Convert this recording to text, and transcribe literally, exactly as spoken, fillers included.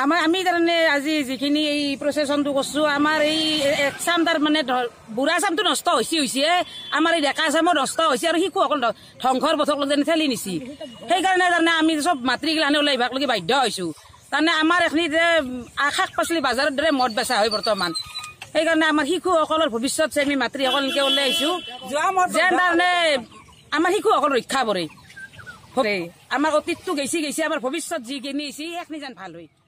আমাৰ আমি তাৰমানে আজি যিখিনি এই প্ৰচেছনটো কৰছো আমাৰ এই এক চাম তাৰ মানে বুঢ়া চামটো নষ্ট হৈছে হৈছে আমাৰ এই ডেকা চামো নষ্ট হৈছে আৰু শিশুসকল ধ্বংসৰ পথক যেনে ঠেলি নিছি সেইকাৰণে তাৰমানে আমি চব মাতৃগিলাখানে ওলাই আহিবাক বাধ্য হৈছো তাৰমানে আমাৰ এখনি যে শাক পাচলি বজাৰৰ দৰে মদ বেচা হয় বৰ্তমান সেইকাৰণে আমাৰ শিশুসকলৰ ভৱিষ্যত চাই আমি মাতৃসকল এনেকে ওলাই আহিছো যেন তাৰমানে আমাৰ শিশুসকল ৰক্ষা পৰে আমাৰ অতীতটো গেছি গেছি আমাৰ ভৱিষ্যত যিখিনি হৈছে সেইখিনি যেন ভাল হয়।